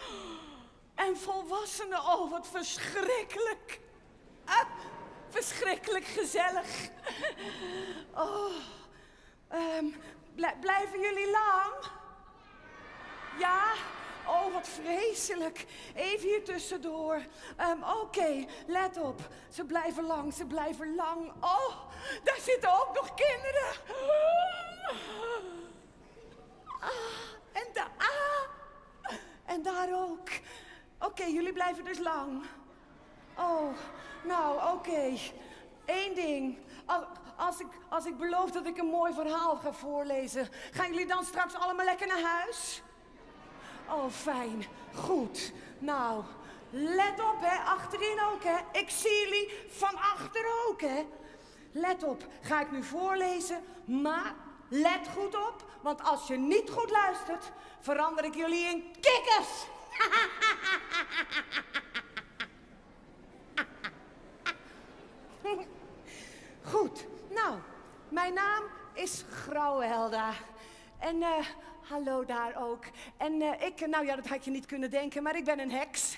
En volwassenen, oh wat verschrikkelijk. Verschrikkelijk gezellig. Oh, blijven jullie lang? Ja? Oh, wat vreselijk. Even hier tussendoor. Oké, let op. Ze blijven lang, ze blijven lang. Oh, daar zitten ook nog kinderen. En daar ook. Oké, jullie blijven dus lang. Oh, nou, oké. Eén ding. Als ik beloof dat ik een mooi verhaal ga voorlezen, gaan jullie dan straks allemaal lekker naar huis? Oh, fijn. Goed. Nou, let op, hè. Achterin ook, hè. Ik zie jullie van achter ook, hè. Let op. Ga ik nu voorlezen, maar let goed op. Want als je niet goed luistert, verander ik jullie in kikkers. Goed. Nou, mijn naam is Grauwelda. En hallo daar ook. En nou ja, dat had je niet kunnen denken, maar ik ben een heks.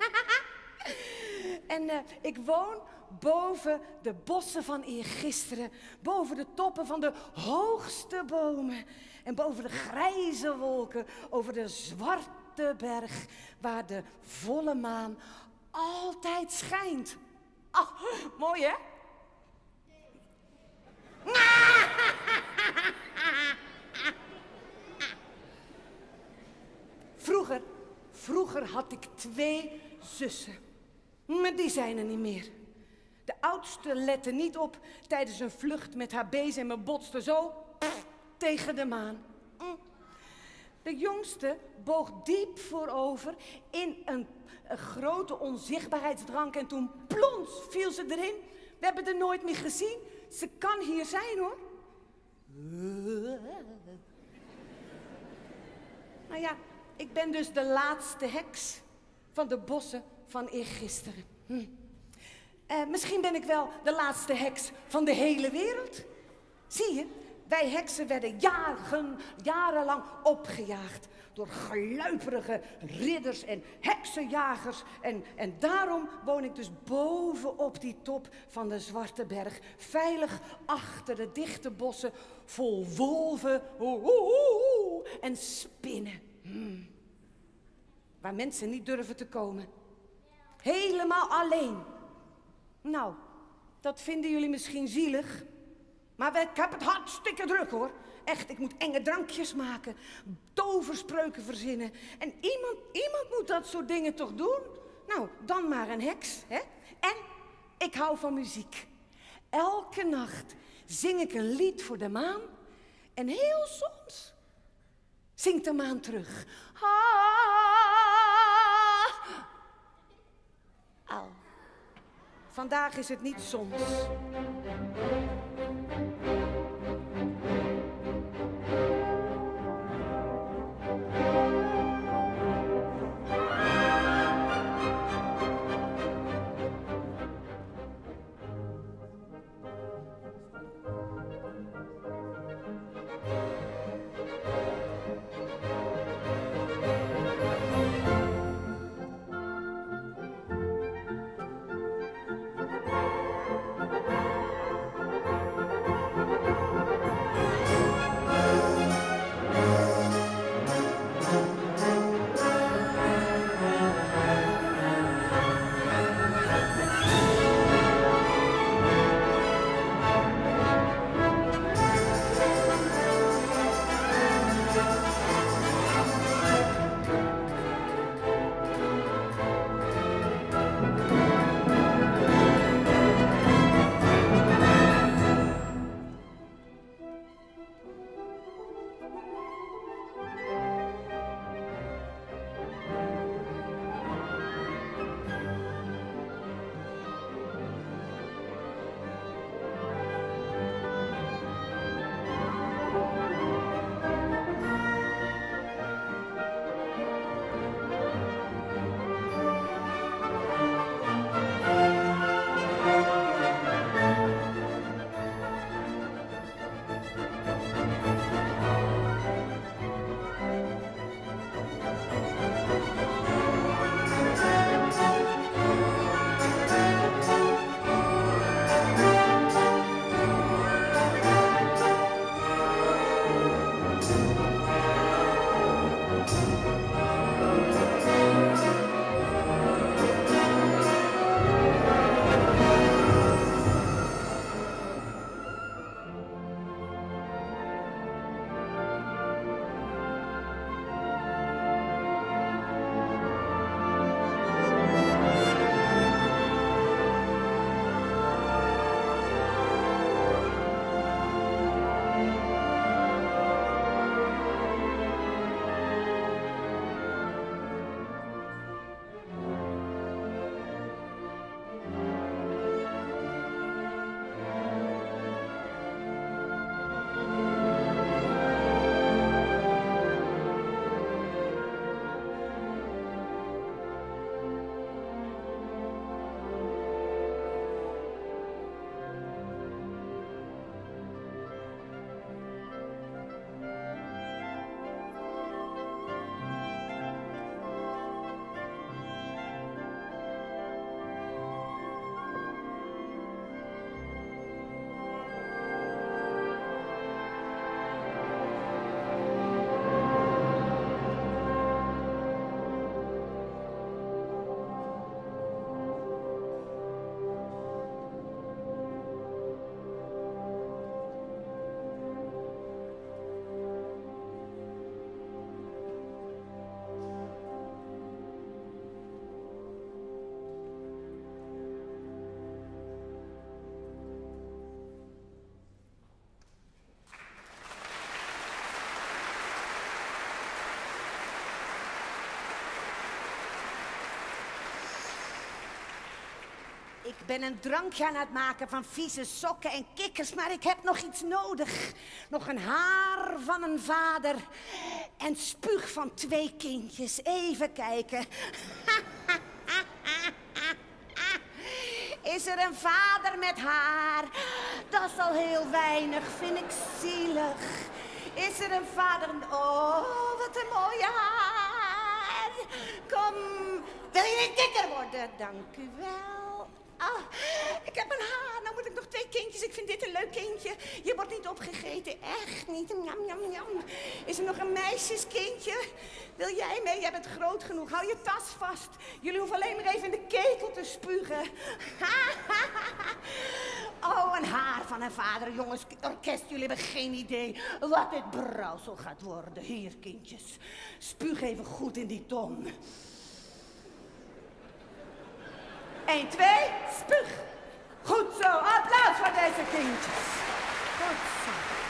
En ik woon boven de bossen van eergisteren. Boven de toppen van de hoogste bomen. En boven de grijze wolken, over de zwarte berg, waar de volle maan altijd schijnt. Ach, mooi hè? Vroeger had ik 2 zussen. Maar die zijn er niet meer. De oudste lette niet op tijdens een vlucht met haar bezem en botste zo tegen de maan. De jongste boog diep voorover in een grote onzichtbaarheidsdrank en toen plons viel ze erin. We hebben er nooit meer gezien. Ze kan hier zijn hoor. Nou ja, ik ben dus de laatste heks van de bossen van eergisteren. Misschien ben ik wel de laatste heks van de hele wereld. Zie je, wij heksen werden jarenlang opgejaagd door gluiperige ridders en heksenjagers. En daarom woon ik dus bovenop die top van de Zwarte Berg, veilig achter de dichte bossen vol wolven en spinnen. Waar mensen niet durven te komen. Helemaal alleen. Nou, dat vinden jullie misschien zielig. Maar ik heb het hartstikke druk hoor. Echt, ik moet enge drankjes maken. Toverspreuken verzinnen. En iemand moet dat soort dingen toch doen? Nou, dan maar een heks, hè? En ik hou van muziek. Elke nacht zing ik een lied voor de maan. En heel soms zingt de maan terug. Au. Vandaag is het niet soms. Ik ben een drankje aan het maken van vieze sokken en kikkers, maar ik heb nog iets nodig. Nog een haar van een vader en spuug van 2 kindjes. Even kijken. Is er een vader met haar? Dat is al heel weinig, vind ik zielig. Is er een vader? Oh, wat een mooie haar. Kom, wil je niet dikker worden? Dank u wel. Ah, ik heb een haar, nou moet ik nog 2 kindjes. Ik vind dit een leuk kindje. Je wordt niet opgegeten, echt niet. Njam, njam, njam. Is er nog een meisjeskindje? Wil jij mee? Jij bent groot genoeg. Hou je tas vast. Jullie hoeven alleen maar even in de ketel te spugen. Oh, een haar van een vader. Jongens, orkest, jullie hebben geen idee wat dit brouwsel gaat worden. Hier, kindjes. Spuug even goed in die ton. 1, 2, spuug. Goed zo, applaus voor deze kindjes. Goed zo.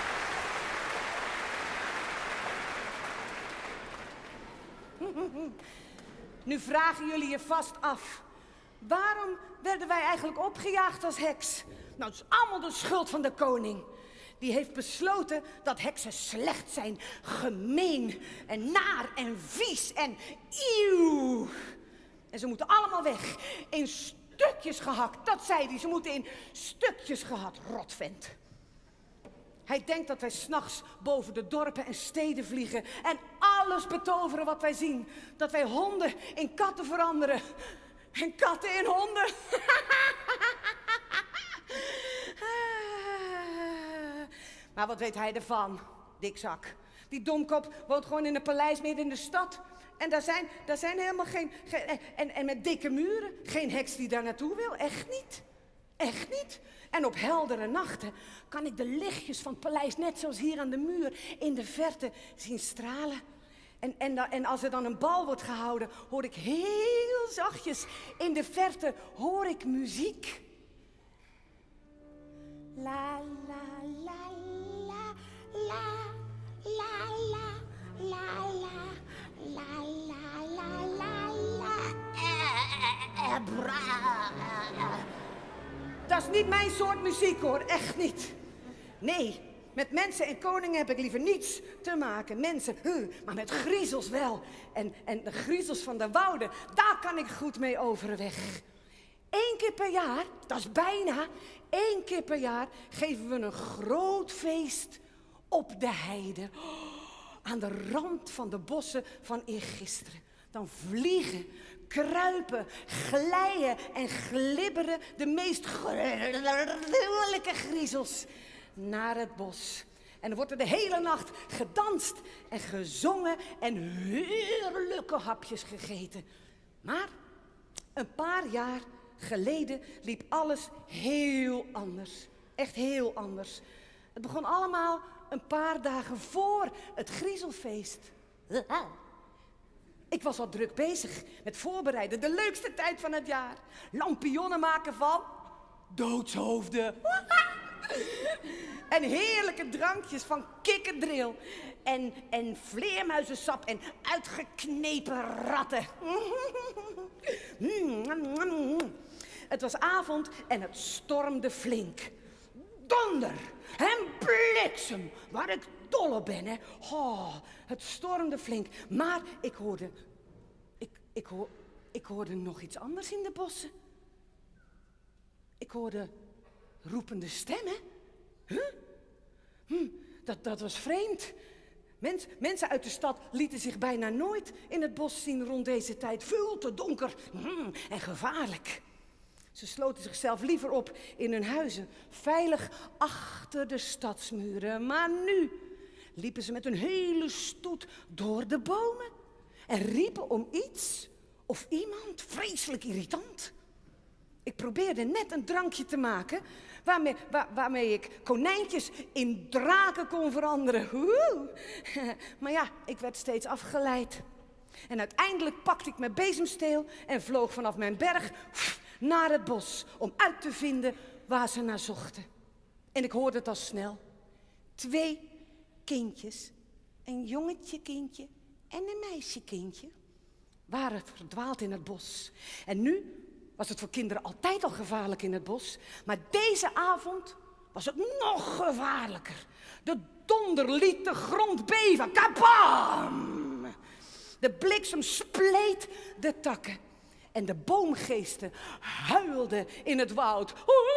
Nu vragen jullie je vast af. Waarom werden wij eigenlijk opgejaagd als heks? Nou, het is allemaal de schuld van de koning. Die heeft besloten dat heksen slecht zijn, gemeen en naar en vies en eeuw. En ze moeten allemaal weg. In stukjes gehakt, dat zei hij. Ze moeten in stukjes gehakt, rotvent. Hij denkt dat wij 's nachts boven de dorpen en steden vliegen en alles betoveren wat wij zien. Dat wij honden in katten veranderen en katten in honden. Maar wat weet hij ervan, dikzak? Die domkop woont gewoon in een paleis midden in de stad. En daar zijn helemaal geen en met dikke muren. Geen heks die daar naartoe wil, echt niet. Echt niet. En op heldere nachten kan ik de lichtjes van het paleis, net zoals hier aan de muur, in de verte zien stralen. En als er dan een bal wordt gehouden, hoor ik heel zachtjes in de verte, hoor ik muziek. La la la la la la la la la la la la la. Dat is niet mijn soort muziek hoor, echt niet. Nee, met mensen en koningen heb ik liever niets te maken. Mensen, maar met griezels wel. En de griezels van de wouden, daar kan ik goed mee overweg. 1 keer per jaar, dat is bijna 1 keer per jaar, geven we een groot feest op de heide. Aan de rand van de bossen van eergisteren. Dan vliegen, kruipen, glijden en glibberen de meest gruwelijke griezels naar het bos. En er wordt er de hele nacht gedanst en gezongen en heerlijke hapjes gegeten. Maar een paar jaar geleden liep alles heel anders. Echt heel anders. Het begon allemaal een paar dagen voor het griezelfeest. Ik was al druk bezig met voorbereiden, de leukste tijd van het jaar. Lampionnen maken van doodshoofden. En heerlijke drankjes van kikkerdril. En vleermuizensap en uitgeknepen ratten. Het was avond en het stormde flink. Donder en bliksem, waar ik dol op ben, hè. Oh, het stormde flink. Maar ik hoorde nog iets anders in de bossen. Ik hoorde roepende stemmen. Dat was vreemd. Mensen uit de stad lieten zich bijna nooit in het bos zien rond deze tijd. Veel te donker en gevaarlijk. Ze sloten zichzelf liever op in hun huizen, veilig achter de stadsmuren. Maar nu liepen ze met een hele stoet door de bomen en riepen om iets of iemand, vreselijk irritant. Ik probeerde net een drankje te maken waarmee ik konijntjes in draken kon veranderen. Maar ja, ik werd steeds afgeleid. En uiteindelijk pakte ik mijn bezemsteel en vloog vanaf mijn berg naar het bos om uit te vinden waar ze naar zochten. En ik hoorde het al snel. 2 kindjes, een jongetje kindje en een meisje kindje, waren verdwaald in het bos. En nu was het voor kinderen altijd al gevaarlijk in het bos. Maar deze avond was het nog gevaarlijker. De donder liet de grond beven. Kabam! De bliksem spleet de takken. En de boomgeesten huilden in het woud.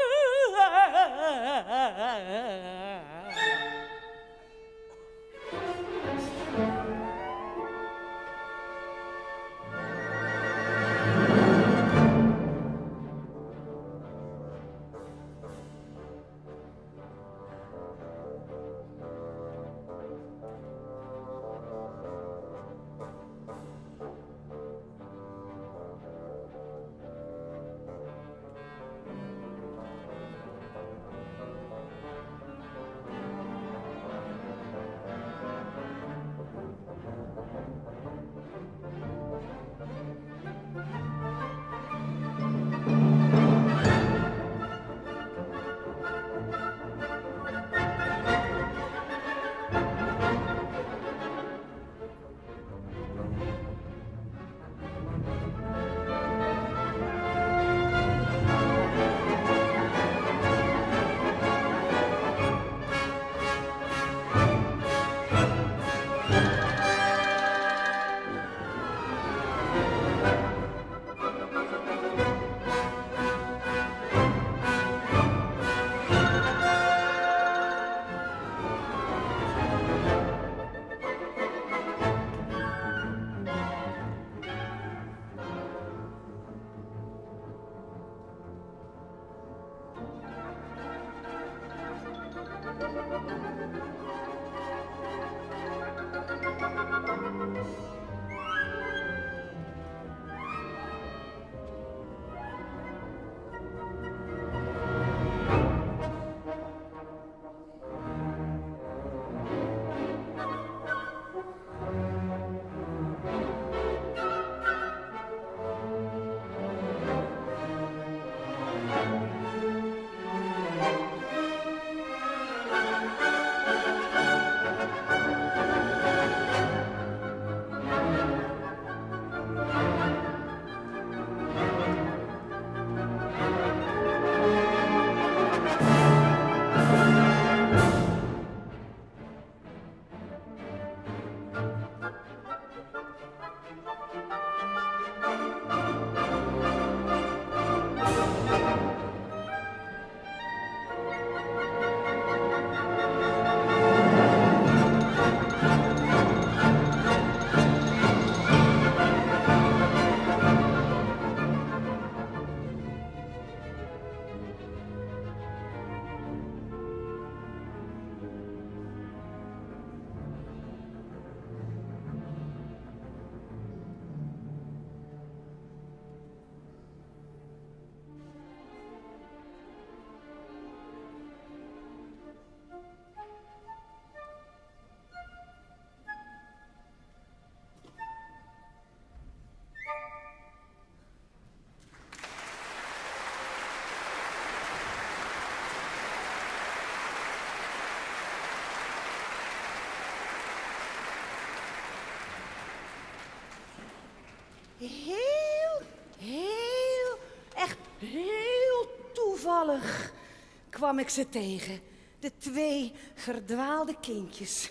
Heel toevallig kwam ik ze tegen. De 2 verdwaalde kindjes.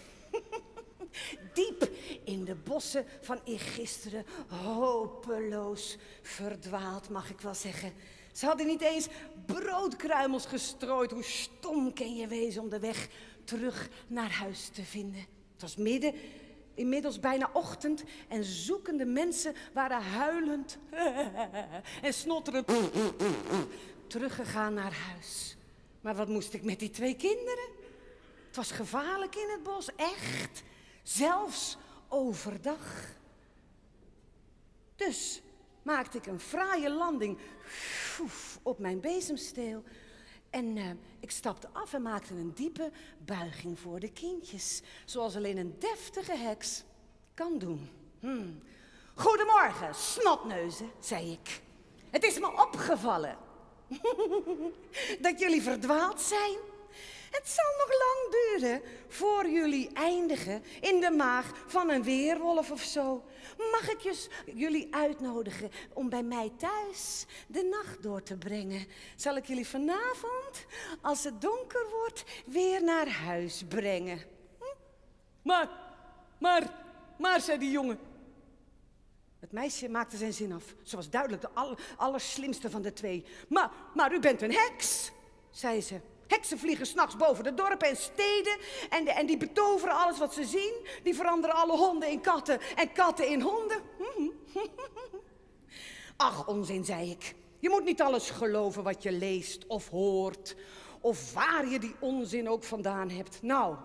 Diep in de bossen van eergisteren. Hopeloos verdwaald, mag ik wel zeggen. Ze hadden niet eens broodkruimels gestrooid. Hoe stom kan je wezen om de weg terug naar huis te vinden. Het was inmiddels bijna ochtend en zoekende mensen waren huilend en snotterend teruggegaan naar huis. Maar wat moest ik met die 2 kinderen? Het was gevaarlijk in het bos, echt. Zelfs overdag. Dus maakte ik een fraaie landing op mijn bezemsteel. En ik stapte af en maakte een diepe buiging voor de kindjes. Zoals alleen een deftige heks kan doen. Goedemorgen, snotneuzen, zei ik. Het is me opgevallen dat jullie verdwaald zijn. Het zal nog lang duren voor jullie eindigen in de maag van een weerwolf of zo. Mag ik jullie uitnodigen om bij mij thuis de nacht door te brengen? Zal ik jullie vanavond, als het donker wordt, weer naar huis brengen? Maar, zei die jongen. Het meisje maakte zijn zin af. Ze was duidelijk de allerslimste van de twee. Maar u bent een heks, zei ze. Heksen vliegen 's nachts boven de dorpen en steden en die betoveren alles wat ze zien. Die veranderen alle honden in katten en katten in honden. Ach, onzin, zei ik. Je moet niet alles geloven wat je leest of hoort. Of waar je die onzin ook vandaan hebt. Nou,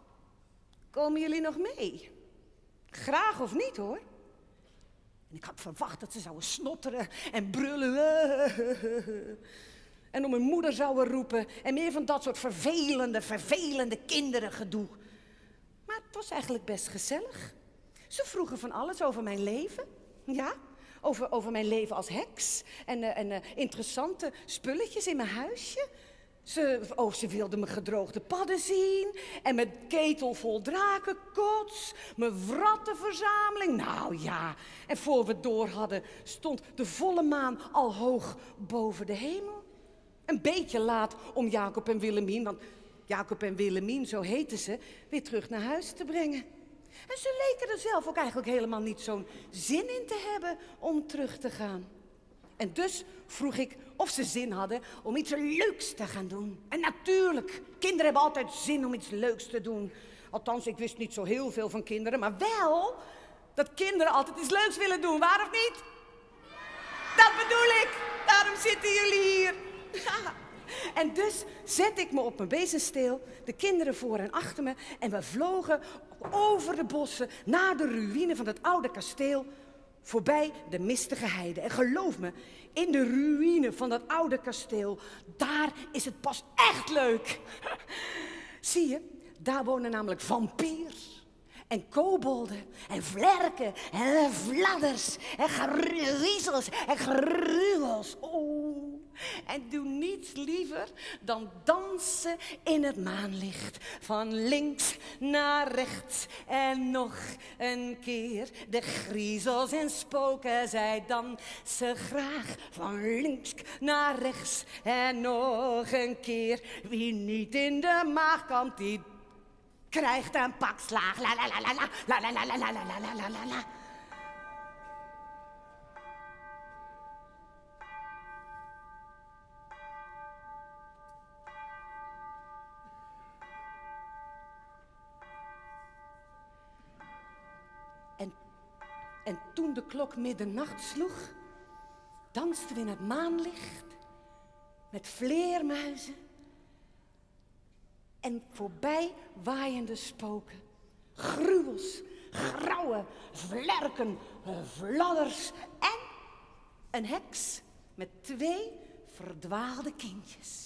komen jullie nog mee? Graag of niet, hoor. En ik had verwacht dat ze zouden snotteren en brullen. En om hun moeder zouden roepen. En meer van dat soort vervelende kinderen gedoe. Maar het was eigenlijk best gezellig. Ze vroegen van alles over mijn leven. Ja, over mijn leven als heks. En interessante spulletjes in mijn huisje. Ze wilden mijn gedroogde padden zien. En mijn ketel vol drakenkots. Mijn wrattenverzameling. Nou ja, en voor we het door hadden stond de volle maan al hoog boven de hemel. Een beetje laat om Jacob en Willemien, want Jacob en Willemien, zo heten ze, weer terug naar huis te brengen. En ze leken er zelf ook eigenlijk helemaal niet zo'n zin in te hebben om terug te gaan. En dus vroeg ik of ze zin hadden om iets leuks te gaan doen. En natuurlijk, kinderen hebben altijd zin om iets leuks te doen. Althans, ik wist niet zo heel veel van kinderen, maar wel dat kinderen altijd iets leuks willen doen, waar of niet? Dat bedoel ik, daarom zitten jullie hier. En dus zet ik me op mijn bezensteel, de kinderen voor en achter me, en we vlogen over de bossen naar de ruïne van het oude kasteel, voorbij de mistige heide. En geloof me, in de ruïne van dat oude kasteel, daar is het pas echt leuk. Zie je, daar wonen namelijk vampiers. En kobolden, en vlerken, en vladders, en griezels, en gruwels. Oh, en doe niets liever dan dansen in het maanlicht. Van links naar rechts en nog een keer. De griezels en spoken, zij dansen graag. Van links naar rechts en nog een keer. Wie niet in de maag kan, die krijgt een pak slaag. La la la la la la la la la la la la la la. En toen de klok middernacht sloeg, dansten we in het maanlicht met vleermuizen en voorbij waaiende spoken. Gruwels, grauwen, vlerken, vladders en een heks met 2 verdwaalde kindjes.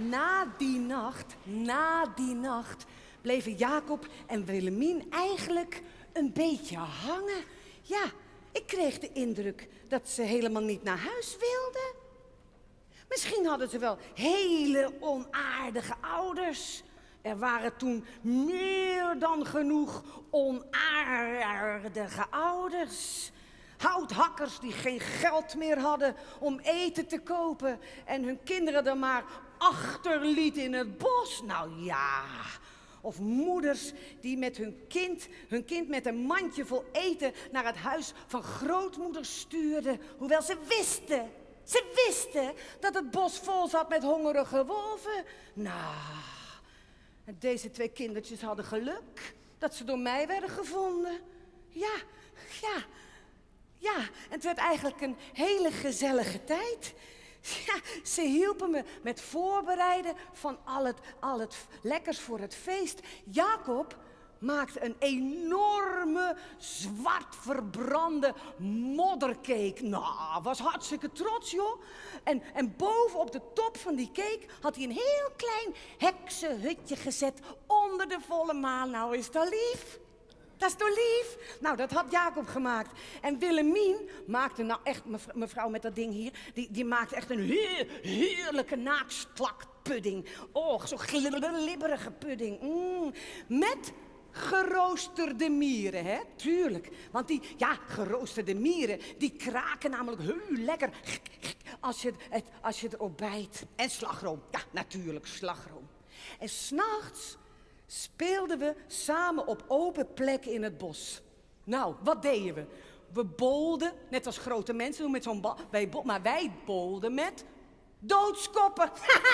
na die nacht bleven Jacob en Willemien eigenlijk een beetje hangen. Ja, ik kreeg de indruk dat ze helemaal niet naar huis wilden. Misschien hadden ze wel hele onaardige ouders. Er waren toen meer dan genoeg onaardige ouders. Houthakkers die geen geld meer hadden om eten te kopen en hun kinderen er maar achterlieten in het bos. Nou ja, of moeders die met hun kind met een mandje vol eten naar het huis van grootmoeder stuurden. Hoewel ze wisten dat het bos vol zat met hongerige wolven. Nou, deze 2 kindertjes hadden geluk dat ze door mij werden gevonden. Ja, en het werd eigenlijk een hele gezellige tijd. Ja, ze hielpen me met voorbereiden van al het lekkers voor het feest. Jacob maakte een enorme, zwart verbrande moddercake. Nou, was hartstikke trots, joh. En boven op de top van die cake had hij een heel klein heksenhutje gezet onder de volle maan. Nou, is dat lief? Dat is toch lief? Nou, dat had Jacob gemaakt. En Willemien maakte nou echt, mevrouw met dat ding hier, die maakte echt een heerlijke naaktslakpudding. Oh, zo'n glibberige pudding. Met geroosterde mieren, hè? Tuurlijk. Want die geroosterde mieren, die kraken namelijk heel lekker als je erop bijt. En slagroom. Ja, natuurlijk, slagroom. En 's nachts speelden we samen op open plekken in het bos. Nou, wat deden we? We bolden, net als grote mensen doen met zo'n bal. Maar wij bolden met doodskoppen.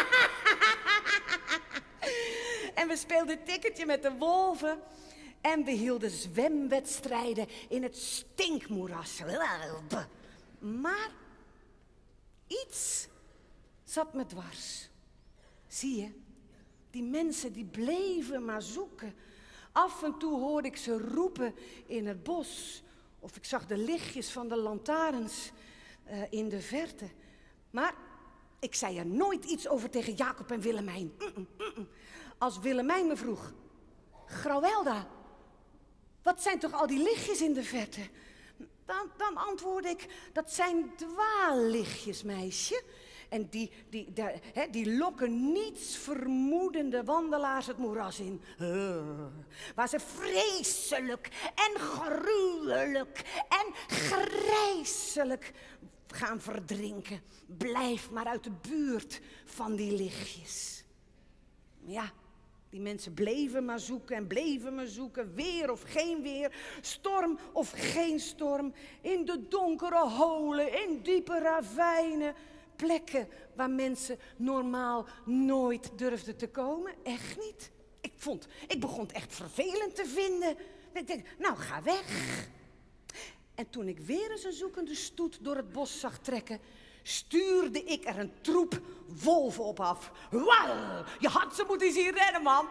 En we speelden tikkertje met de wolven. En we hielden zwemwedstrijden in het stinkmoeras. Maar iets zat me dwars. Zie je? Die mensen die bleven maar zoeken. Af en toe hoorde ik ze roepen in het bos. Of ik zag de lichtjes van de lantaarns in de verte. Maar ik zei er nooit iets over tegen Jacob en Willemijn. Als Willemijn me vroeg: Grauwelda, wat zijn toch al die lichtjes in de verte? Dan antwoordde ik: dat zijn dwaallichtjes, meisje. En die lokken niets vermoedende wandelaars het moeras in. Waar ze vreselijk en gruwelijk en grijselijk gaan verdrinken. Blijf maar uit de buurt van die lichtjes. Ja, die mensen bleven maar zoeken en bleven maar zoeken. Weer of geen weer, storm of geen storm. In de donkere holen, in diepe ravijnen. Plekken waar mensen normaal nooit durfden te komen. Echt niet. Ik begon het echt vervelend te vinden. Ik denk, nou, ga weg. En toen ik weer eens een zoekende stoet door het bos zag trekken, stuurde ik er een troep wolven op af. Wauw, je had ze moeten zien rennen, man.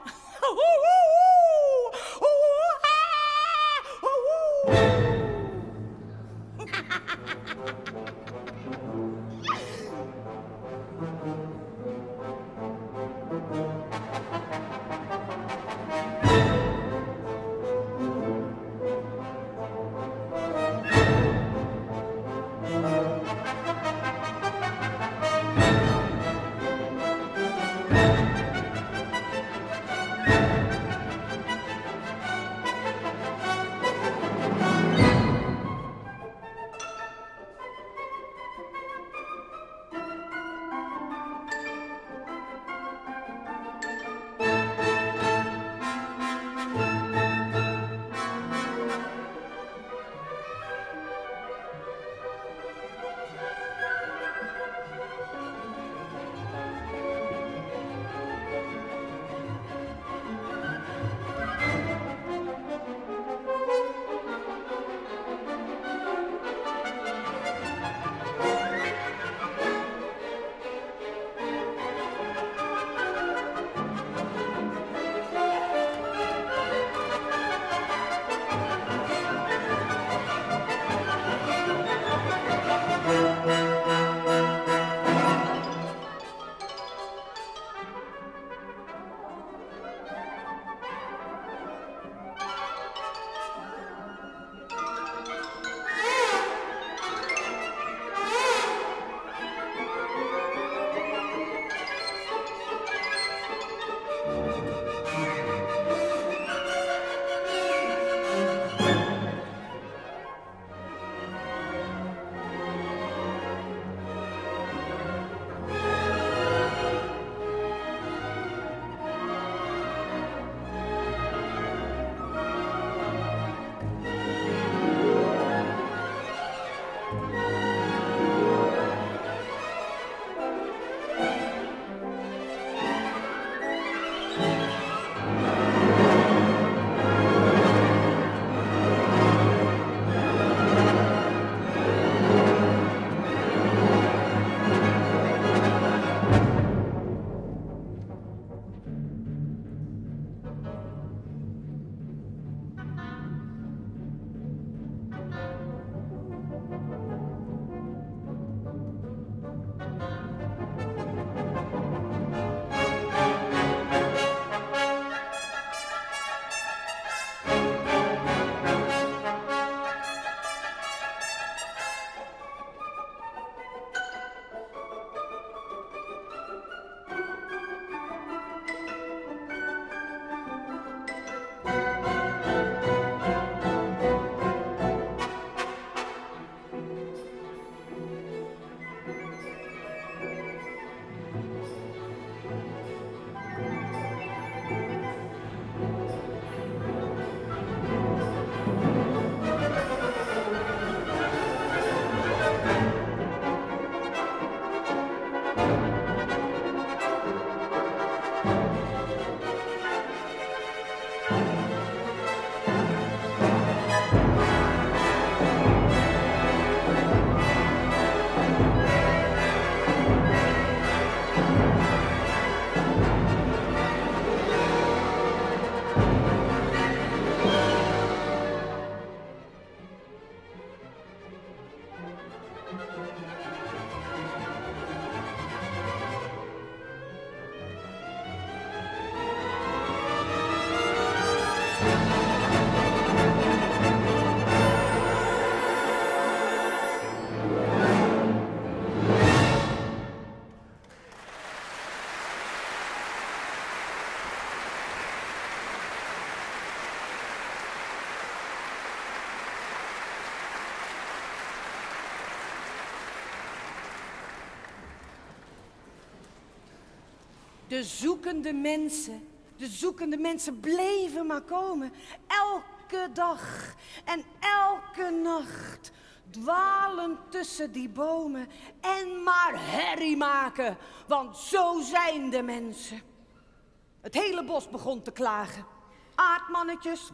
de zoekende mensen bleven maar komen. Elke dag en elke nacht dwalen tussen die bomen en maar herrie maken, want zo zijn de mensen. Het hele bos begon te klagen. Aardmannetjes,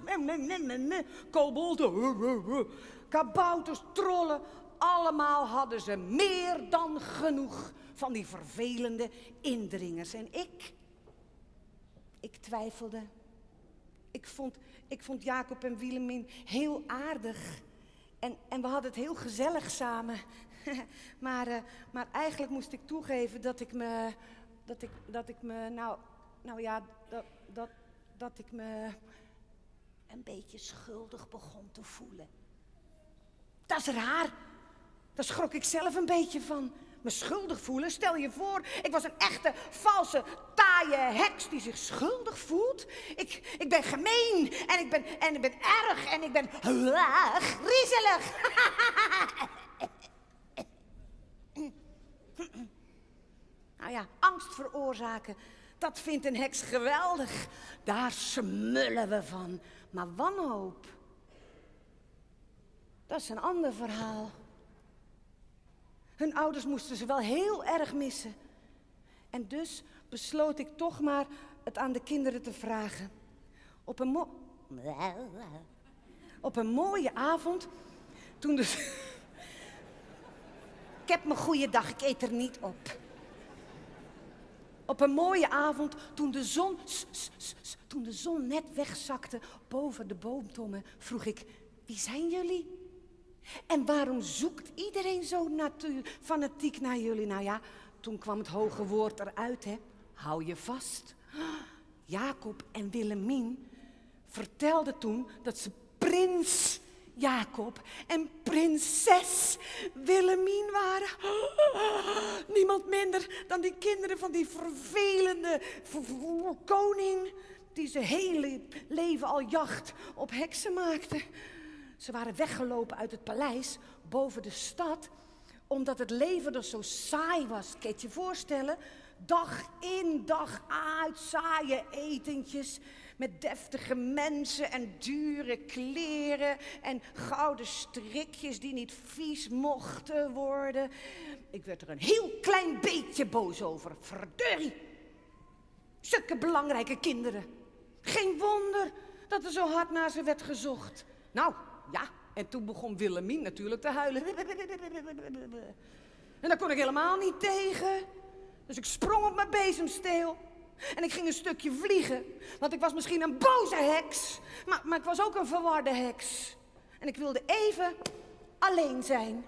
kobolden, kabouters, trollen, allemaal hadden ze meer dan genoeg van die vervelende indringers. En ik twijfelde. Ik vond Jacob en Willemien heel aardig. En we hadden het heel gezellig samen. Maar eigenlijk moest ik toegeven dat ik me een beetje schuldig begon te voelen. Dat is raar. Daar schrok ik zelf een beetje van. Me schuldig voelen? Stel je voor, ik was een echte, valse, taaie heks die zich schuldig voelt. Ik ben gemeen en ik ben erg en ik ben griezelig. Nou ja, angst veroorzaken, dat vindt een heks geweldig. Daar smullen we van. Maar wanhoop, dat is een ander verhaal. Hun ouders moesten ze wel heel erg missen. En dus besloot ik toch maar het aan de kinderen te vragen. Op een mooie avond, toen de... Ik heb mijn goede dag, ik eet er niet op. Op een mooie avond, toen de zon net wegzakte boven de boomtommen, vroeg ik, wie zijn jullie? En waarom zoekt iedereen zo fanatiek naar jullie? Nou ja, toen kwam het hoge woord eruit, hè. Hou je vast. Jacob en Willemien vertelden toen dat ze prins Jacob en prinses Willemien waren. Niemand minder dan die kinderen van die vervelende koning die zijn hele leven al jacht op heksen maakte. Ze waren weggelopen uit het paleis boven de stad, omdat het leven er zo saai was. Kan je het je voorstellen? Dag in, dag uit, saaie etentjes met deftige mensen en dure kleren en gouden strikjes die niet vies mochten worden. Ik werd er een heel klein beetje boos over. Verdorie! Zulke belangrijke kinderen. Geen wonder dat er zo hard naar ze werd gezocht. Nou, ja, en toen begon Willemien natuurlijk te huilen. En daar kon ik helemaal niet tegen. Dus ik sprong op mijn bezemsteel. En ik ging een stukje vliegen. Want ik was misschien een boze heks. Maar ik was ook een verwarde heks. En ik wilde even alleen zijn.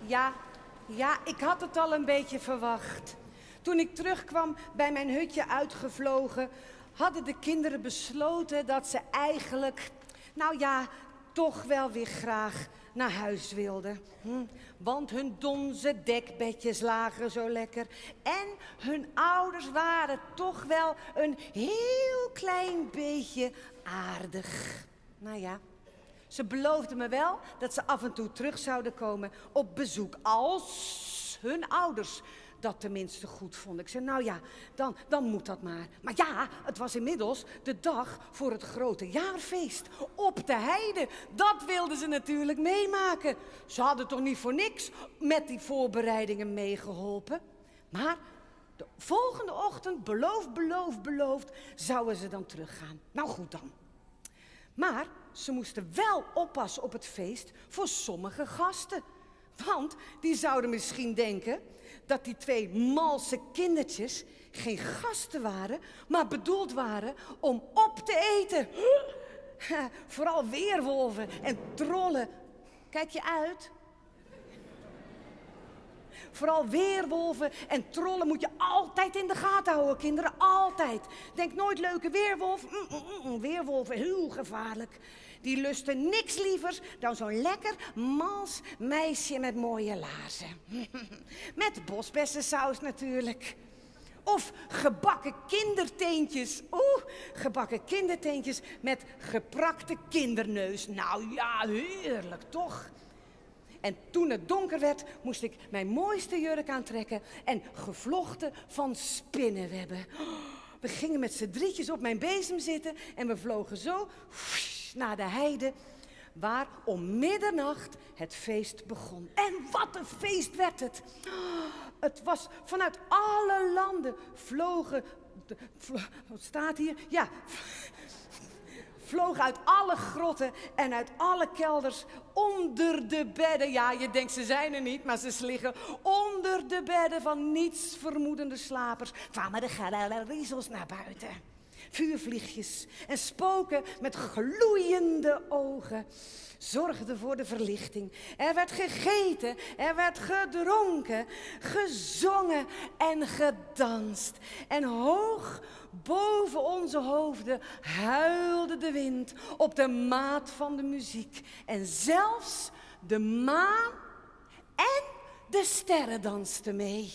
Ja, ik had het al een beetje verwacht. Toen ik terugkwam bij mijn hutje uitgevlogen, hadden de kinderen besloten dat ze eigenlijk, nou ja, toch wel weer graag naar huis wilden. Want hun donzen dekbedjes lagen zo lekker. En hun ouders waren toch wel een heel klein beetje aardig. Nou ja, ze beloofden me wel dat ze af en toe terug zouden komen op bezoek. Als hun ouders dat tenminste goed vonden. Ik zei, nou ja, dan moet dat maar. Maar ja, het was inmiddels de dag voor het grote jaarfeest. Op de heide. Dat wilden ze natuurlijk meemaken. Ze hadden toch niet voor niks met die voorbereidingen meegeholpen. Maar de volgende ochtend, beloofd, zouden ze dan teruggaan. Nou goed dan. Maar ze moesten wel oppassen op het feest voor sommige gasten. Want die zouden misschien denken dat die 2 malse kindertjes geen gasten waren, maar bedoeld waren om op te eten. Vooral weerwolven en trollen. Kijk je uit? Vooral weerwolven en trollen moet je altijd in de gaten houden, kinderen. Altijd. Denk nooit leuke weerwolf. Weerwolven, heel gevaarlijk. Die lusten niks lievers dan zo'n lekker, mals meisje met mooie laarzen. Met bosbessensaus natuurlijk. Of gebakken kinderteentjes. Gebakken kinderteentjes met geprakte kinderneus. Nou ja, heerlijk toch? En toen het donker werd, moest ik mijn mooiste jurk aantrekken en gevlochten van spinnenwebben. We gingen met z'n drietjes op mijn bezem zitten en we vlogen zo naar de heide, waar om middernacht het feest begon. En wat een feest werd het! Het was vanuit alle landen wat staat hier? Ja, vlogen uit alle grotten en uit alle kelders onder de bedden. Ja, je denkt ze zijn er niet, maar ze liggen onder de bedden van niets vermoedende slapers. Kwamen de gariezels naar buiten. Vuurvliegjes en spoken met gloeiende ogen zorgden voor de verlichting. Er werd gegeten, er werd gedronken, gezongen en gedanst. En hoog boven onze hoofden huilde de wind op de maat van de muziek. En zelfs de maan en de sterren dansten mee.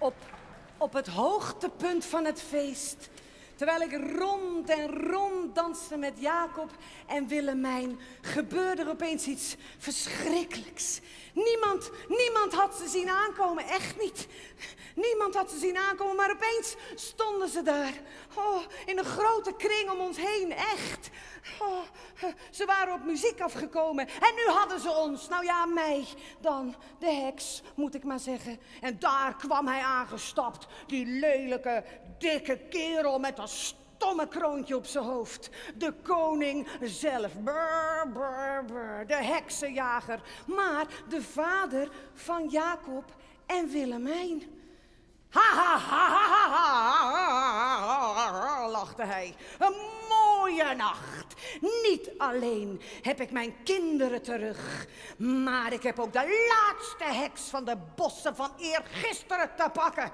Op het hoogtepunt van het feest, terwijl ik rond en rond danste met Jacob en Willemijn, gebeurde er opeens iets verschrikkelijks. Niemand had ze zien aankomen, echt niet. Niemand had ze zien aankomen, maar opeens stonden ze daar. Oh, in een grote kring om ons heen, echt. Oh, ze waren op muziek afgekomen en nu hadden ze ons. Nou ja, mij dan, de heks, moet ik maar zeggen. En daar kwam hij aangestapt, die lelijke, dikke kerel met dat stomme kroontje op zijn hoofd. De koning zelf, brr, brr, brr, de heksenjager. Maar de vader van Jacob en Willemijn. Ha, ha, ha, ha, ha, ha, lachte hij. Een mooie nacht. Niet alleen heb ik mijn kinderen terug, maar ik heb ook de laatste heks van de bossen van eergisteren te pakken.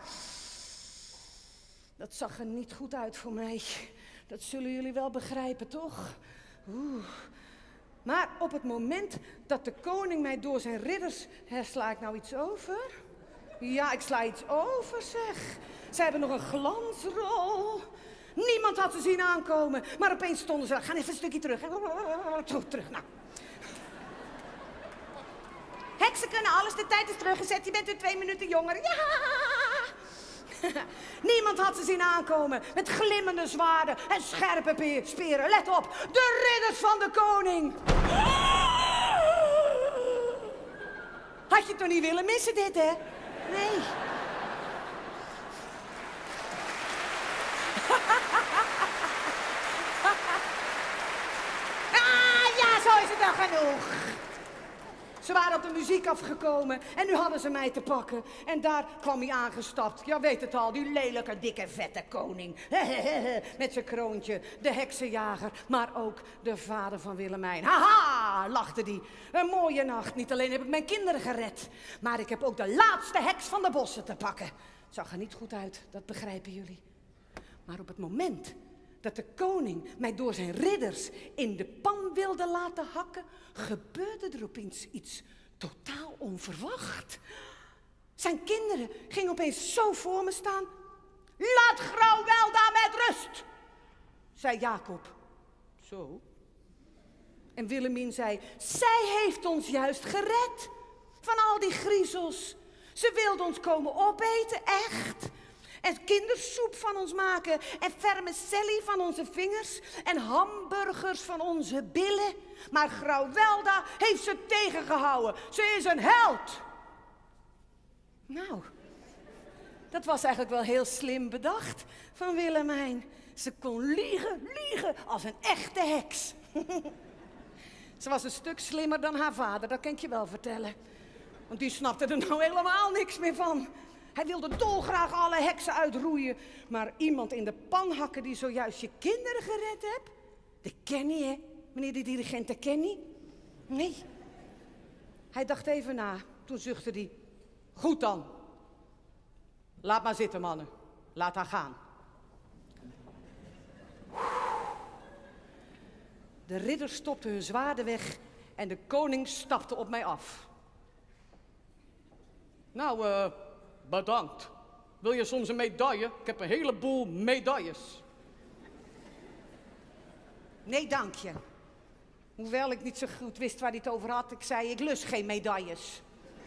Dat zag er niet goed uit voor mij. Dat zullen jullie wel begrijpen, toch? Maar op het moment dat de koning mij door zijn ridders... Sla ik nou iets over? Ja, ik sla iets over, zeg. Ze hebben nog een glansrol. Niemand had ze zien aankomen. Maar opeens stonden ze... Ga even een stukje terug. Terug, nou. Heksen kunnen alles, de tijd is teruggezet. Je bent weer 2 minuten jonger. Ja! Niemand had ze zien aankomen met glimmende zwaarden en scherpe speren. Let op, de ridders van de koning. Had je toch niet willen missen dit, hè? Nee. Ja, zo is het dan genoeg. Ze waren op de muziek afgekomen en nu hadden ze mij te pakken. En daar kwam hij aangestapt. Ja, weet het al, die lelijke, dikke, vette koning. Met zijn kroontje, de heksenjager, maar ook de vader van Willemijn. Haha, lachte die. Een mooie nacht. Niet alleen heb ik mijn kinderen gered, maar ik heb ook de laatste heks van de bossen te pakken. Het zag er niet goed uit, dat begrijpen jullie. Maar op het moment dat de koning mij door zijn ridders in de pan wilde laten hakken, gebeurde er opeens iets totaal onverwacht. Zijn kinderen gingen opeens zo voor me staan. Laat Grauwelda met rust, zei Jacob. Zo. En Willemien zei, zij heeft ons juist gered van al die griezels. Ze wilde ons komen opeten, echt. En kindersoep van ons maken. En vermicelli van onze vingers. En hamburgers van onze billen. Maar Grauwelda heeft ze tegengehouden. Ze is een held. Nou, dat was eigenlijk wel heel slim bedacht van Willemijn. Ze kon liegen als een echte heks. Ze was een stuk slimmer dan haar vader, dat kan ik je wel vertellen. Want die snapte er nou helemaal niks meer van. Hij wilde dolgraag alle heksen uitroeien. Maar iemand in de pan hakken die zojuist je kinderen gered hebt? De Kenny, hè? Meneer de dirigent, de Kenny? Nee. Hij dacht even na. Toen zuchtte hij. Goed dan. Laat maar zitten, mannen. Laat haar gaan. De ridders stopten hun zwaarden weg en de koning stapte op mij af. Nou, bedankt. Wil je soms een medaille? Ik heb een heleboel medailles. Nee, dank je. Hoewel ik niet zo goed wist waar hij het over had, ik zei, ik lust geen medailles.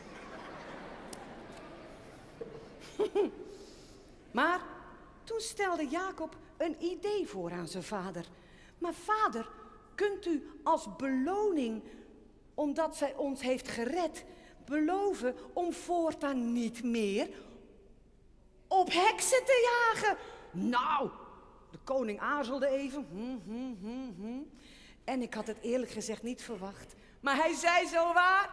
Maar toen stelde Jacob een idee voor aan zijn vader. Maar vader, kunt u als beloning, omdat zij ons heeft gered, beloven om voortaan niet meer op heksen te jagen? Nou, de koning aarzelde even. En ik had het eerlijk gezegd niet verwacht. Maar hij zei zo waar.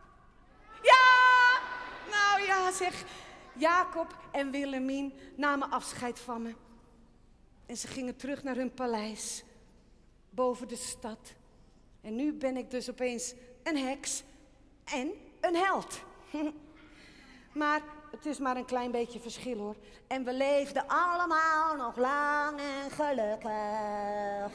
Ja! Nou ja, zeg. Jacob en Willemien namen afscheid van me. En ze gingen terug naar hun paleis. Boven de stad. En nu ben ik dus opeens een heks en een held. Maar het is maar een klein beetje verschil, hoor. En we leefden allemaal nog lang en gelukkig.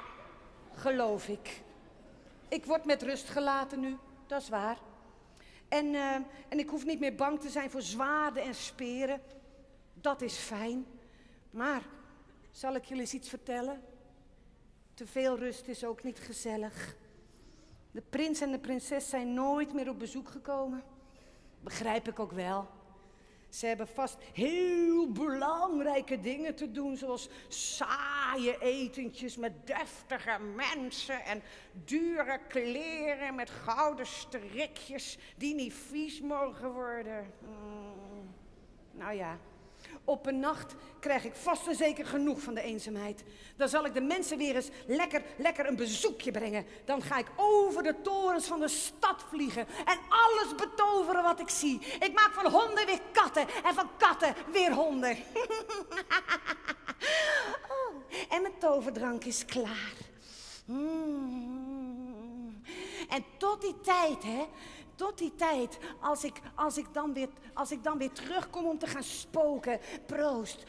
Geloof ik. Ik word met rust gelaten nu, dat is waar. En ik hoef niet meer bang te zijn voor zwaarden en speren. Dat is fijn. Maar, zal ik jullie eens iets vertellen? Te veel rust is ook niet gezellig. De prins en de prinses zijn nooit meer op bezoek gekomen. Begrijp ik ook wel. Ze hebben vast heel belangrijke dingen te doen, zoals saaie etentjes met deftige mensen en dure kleren met gouden strikjes die niet vies mogen worden. Nou ja, op een nacht krijg ik vast en zeker genoeg van de eenzaamheid. Dan zal ik de mensen weer eens lekker een bezoekje brengen. Dan ga ik over de torens van de stad vliegen en alles betoveren wat ik zie. Ik maak van honden weer katten en van katten weer honden. Oh, en mijn toverdrank is klaar. En tot die tijd, hè. Tot die tijd, als ik dan weer terugkom om te gaan spoken. Proost.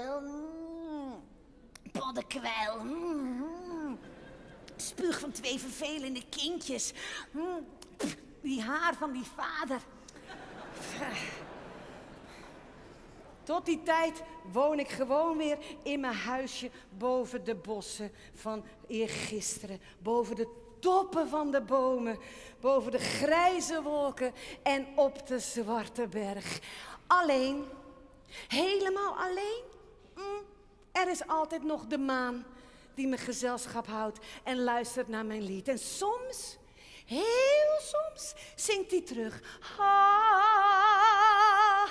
Poddenkwijl. Spuug van 2 vervelende kindjes. Die haar van die vader. Tot die tijd woon ik gewoon weer in mijn huisje boven de bossen van eergisteren. Boven de toppen van de bomen, boven de grijze wolken en op de zwarte berg. Alleen, helemaal alleen. Er is altijd nog de maan die me gezelschap houdt en luistert naar mijn lied. En soms, heel soms, zingt hij terug. Ha.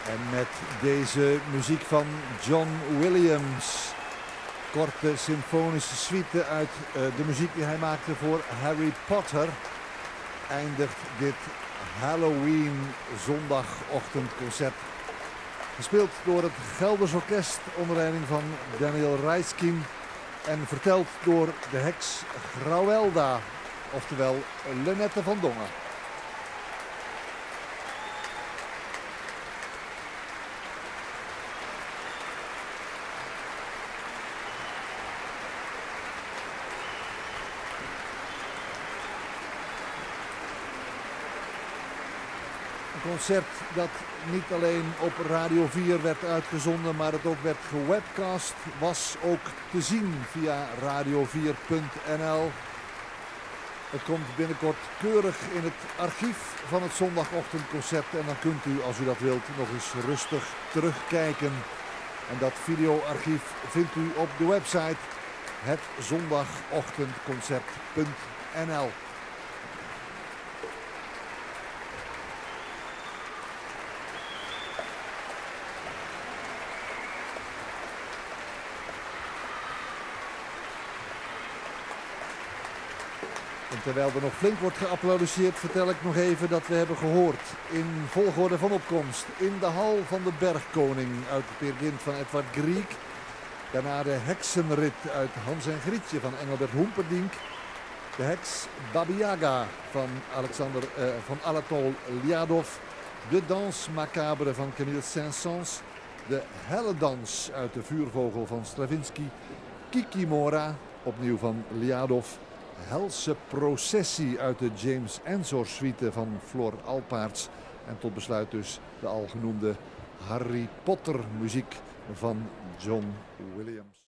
En met deze muziek van John Williams, korte symfonische suite uit de muziek die hij maakte voor Harry Potter, eindigt dit Halloween zondagochtendconcert. Gespeeld door het Gelders Orkest onder leiding van Daniel Rijskin en verteld door de heks Grauwelda, oftewel Lenette van Dongen. Een concert dat niet alleen op Radio 4 werd uitgezonden, maar het ook werd gewebcast, was ook te zien via radio4.nl. Het komt binnenkort keurig in het archief van het zondagochtendconcert en dan kunt u, als u dat wilt, nog eens rustig terugkijken. En dat videoarchief vindt u op de website hetzondagochtendconcert.nl. En terwijl er nog flink wordt geapplaudisseerd, vertel ik nog even dat we hebben gehoord in volgorde van opkomst in de hal van de Bergkoning uit Peer Gynt van Edvard Grieg. Daarna de heksenrit uit Hans en Grietje van Engelbert Humperdinck. De heks Baba Yaga van Anatole Liadov. De Danse Macabre van Camille Saint-Saëns. De Helledans uit de Vuurvogel van Stravinsky. Kikimora, opnieuw van Liadov. Helse Processie uit de James Ensor suite van Floor Alpaerts. En tot besluit dus de al genoemde Harry Potter muziek van John Williams.